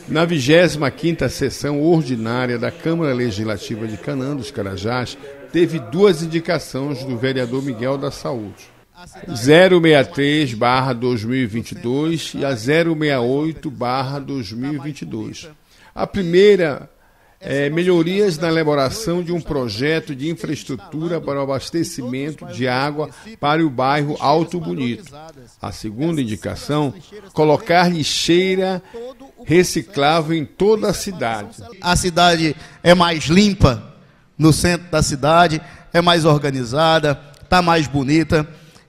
Na 25ª sessão ordinária da Câmara Legislativa de Canaã dos Carajás, teve duas indicações do vereador Miguel da Saúde. 063/2022 e a 068/2022. A primeira é melhorias na elaboração de um projeto de infraestrutura para o abastecimento de água para o bairro Alto Bonito. A segunda indicação, colocar lixeira reciclável em toda a cidade. A cidade é mais limpa no centro da cidade, é mais organizada, está mais bonita.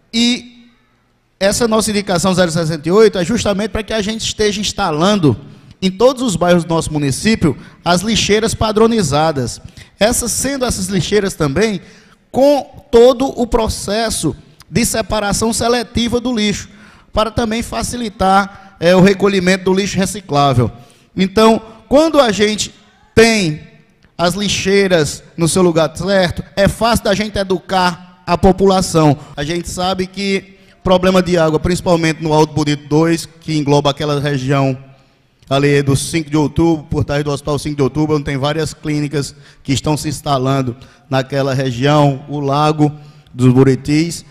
E essa nossa indicação 068 é justamente para que a gente esteja instalando em todos os bairros do nosso município as lixeiras padronizadas. Sendo essas lixeiras também com todo o processo de separação seletiva do lixo, para também facilitar o recolhimento do lixo reciclável. Então, quando a gente tem as lixeiras no seu lugar certo, é fácil da gente educar a população. A gente sabe que problema de água, principalmente no Alto Bonito 2, que engloba aquela região ali do 5 de outubro, por trás do Hospital 5 de Outubro, onde tem várias clínicas que estão se instalando naquela região, o Lago dos Buritis,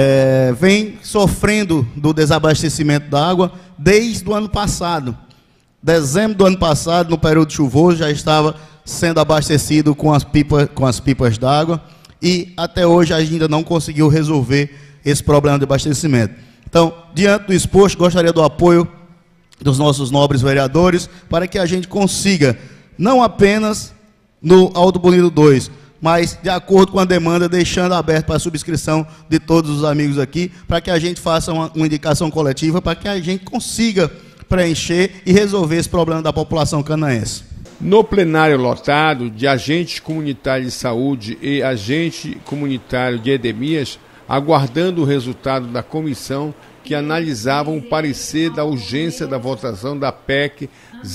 vem sofrendo do desabastecimento da água desde o ano passado. Dezembro do ano passado, no período chuvoso, já estava sendo abastecido com as pipas d'água e até hoje ainda não conseguiu resolver esse problema de abastecimento. Então, diante do exposto, gostaria do apoio dos nossos nobres vereadores para que a gente consiga, não apenas no Alto Bonito 2, mas de acordo com a demanda, deixando aberto para a subscrição de todos os amigos aqui, para que a gente faça uma indicação coletiva, para que a gente consiga preencher e resolver esse problema da população canaense. No plenário lotado de agentes comunitários de saúde e agente comunitário de endemias, aguardando o resultado da comissão que analisava um parecer da urgência da votação da PEC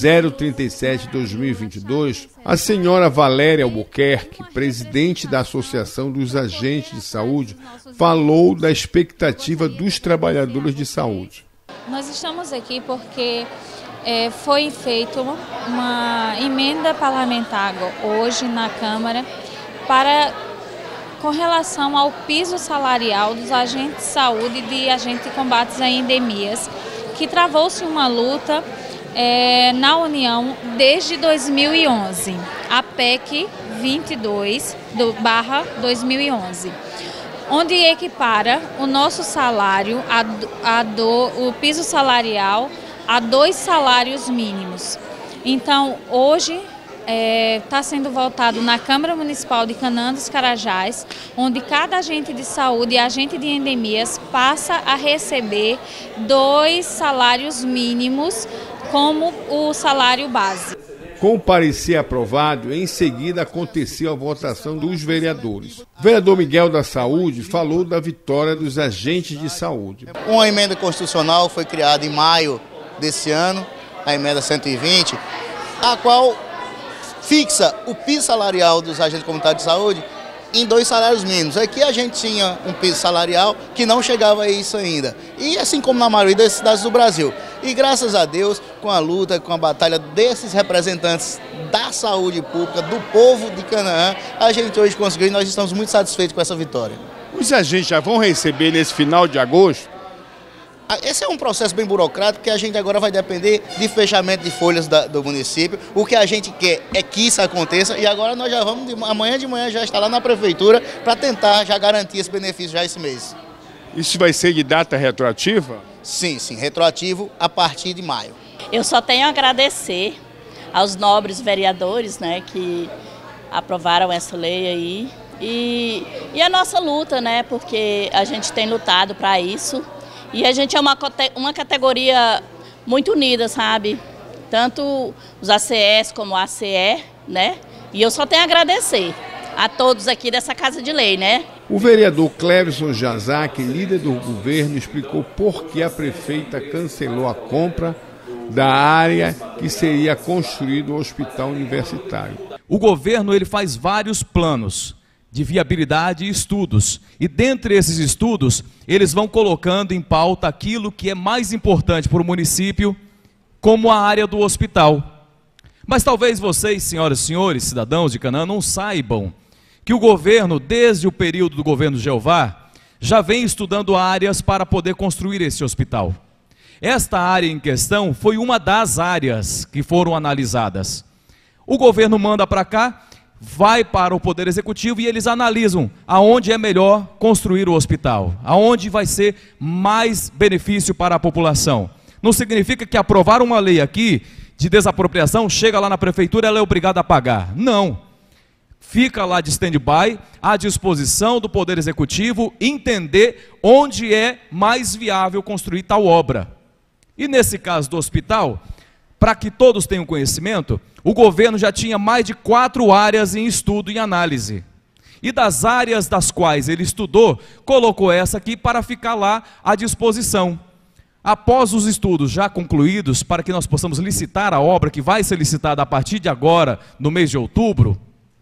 037/2022, a senhora Valéria Albuquerque, presidente da Associação dos Agentes de Saúde, falou da expectativa dos trabalhadores de saúde. Nós estamos aqui porque foi feita uma emenda parlamentar hoje na Câmara com relação ao piso salarial dos agentes de saúde e de agentes de combates a endemias, que travou-se uma luta na União desde 2011, a PEC 22/2011, onde equipara o nosso salário, o piso salarial, a 2 salários mínimos. Então, hoje está sendo votado na Câmara Municipal de Canaã dos Carajás, onde cada agente de saúde e agente de endemias passa a receber 2 salários mínimos como o salário base. Com o parecer aprovado, em seguida aconteceu a votação dos vereadores. O vereador Miguel da Saúde falou da vitória dos agentes de saúde. Uma emenda constitucional foi criada em maio desse ano, a emenda 120, a qual fixa o piso salarial dos agentes comunitários de saúde em 2 salários mínimos. Aqui a gente tinha um piso salarial que não chegava a isso ainda. E assim como na maioria das cidades do Brasil. E graças a Deus, com a luta, com a batalha desses representantes da saúde pública, do povo de Canaã, a gente hoje conseguiu e nós estamos muito satisfeitos com essa vitória. Os agentes já vão receber nesse final de agosto? Esse é um processo bem burocrático que a gente agora vai depender de fechamento de folhas do município. O que a gente quer é que isso aconteça e agora nós já vamos, amanhã de manhã já está lá na prefeitura para tentar já garantir esse benefício já esse mês. Isso vai ser de data retroativa? Sim, retroativo a partir de maio. Eu só tenho a agradecer aos nobres vereadores, né, que aprovaram essa lei aí e a nossa luta, né, porque a gente tem lutado para isso. E a gente é uma categoria muito unida, sabe? Tanto os ACS como a ACE, né? E eu só tenho a agradecer a todos aqui dessa Casa de Lei, né? O vereador Cleverson Jazak, líder do governo, explicou por que a prefeita cancelou a compra da área que seria construído o hospital universitário. O governo ele faz vários planos de viabilidade e estudos. E dentre esses estudos, eles vão colocando em pauta aquilo que é mais importante para o município, como a área do hospital. Mas talvez vocês, senhoras e senhores, cidadãos de Canaã, não saibam que o governo, desde o período do governo Jeová, já vem estudando áreas para poder construir esse hospital. Esta área em questão foi uma das áreas que foram analisadas. O governo manda para cá, vai para o Poder Executivo e eles analisam aonde é melhor construir o hospital, aonde vai ser mais benefício para a população. Não significa que aprovar uma lei aqui de desapropriação, chega lá na prefeitura, ela é obrigada a pagar. Não. Fica lá de stand-by, à disposição do Poder Executivo, entender onde é mais viável construir tal obra. E nesse caso do hospital, para que todos tenham conhecimento, o governo já tinha mais de 4 áreas em estudo e análise. E das áreas das quais ele estudou, colocou essa aqui para ficar lá à disposição. Após os estudos já concluídos, para que nós possamos licitar a obra, que vai ser licitada a partir de agora, no mês de outubro,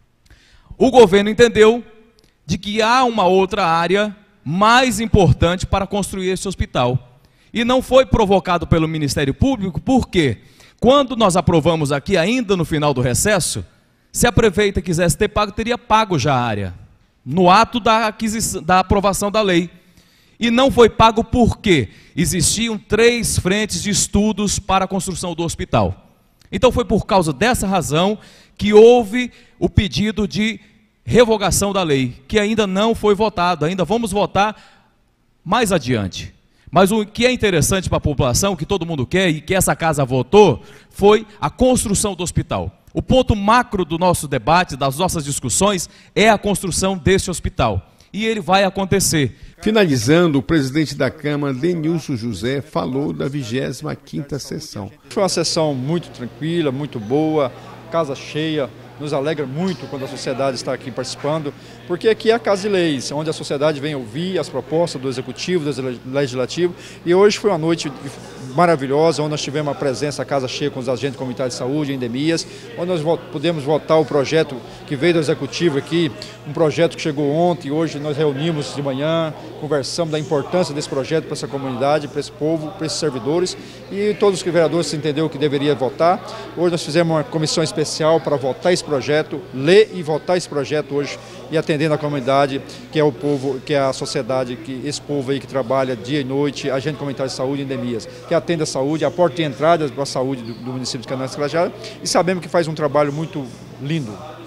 o governo entendeu de que há uma outra área mais importante para construir esse hospital. E não foi provocado pelo Ministério Público, porque quando nós aprovamos aqui, ainda no final do recesso, se a prefeita quisesse ter pago, teria pago já a área, no ato da aprovação da lei. E não foi pago porque existiam 3 frentes de estudos para a construção do hospital. Então foi por causa dessa razão que houve o pedido de revogação da lei, que ainda não foi votado, ainda vamos votar mais adiante. Mas o que é interessante para a população, que todo mundo quer e que essa casa votou, foi a construção do hospital. O ponto macro do nosso debate, das nossas discussões, é a construção desse hospital. E ele vai acontecer. Finalizando, o presidente da Câmara, Denilson José, falou da 25ª sessão. Foi uma sessão muito tranquila, muito boa, casa cheia. Nos alegra muito quando a sociedade está aqui participando, porque aqui é a Casa de Leis, onde a sociedade vem ouvir as propostas do Executivo, do Legislativo, e hoje foi uma noite maravilhosa, onde nós tivemos a presença, a casa cheia com os agentes comunitários de saúde, endemias, onde nós pudemos votar o projeto que veio do Executivo aqui, um projeto que chegou ontem, hoje nós reunimos de manhã, conversamos da importância desse projeto para essa comunidade, para esse povo, para esses servidores, e todos os vereadores entenderam que deveria votar. Hoje nós fizemos uma comissão especial para votar esse projeto, ler e votar esse projeto hoje e atendendo a comunidade, que é o povo, que é a sociedade, que esse povo aí que trabalha dia e noite, agente comunitário de saúde e endemias, que atende a saúde, a porta de entrada para a saúde do município de Canaã das Lajadas, e sabemos que faz um trabalho muito lindo.